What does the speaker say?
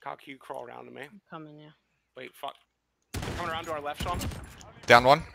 Cock, you crawl around to me. I'm coming, yeah. Wait, fuck. Coming around to our left, Sean. Down one.